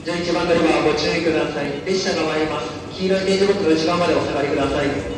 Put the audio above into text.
11番乗り場はご注意ください。列車が参ります。黄色い点字ブロックの内側までお下がりください。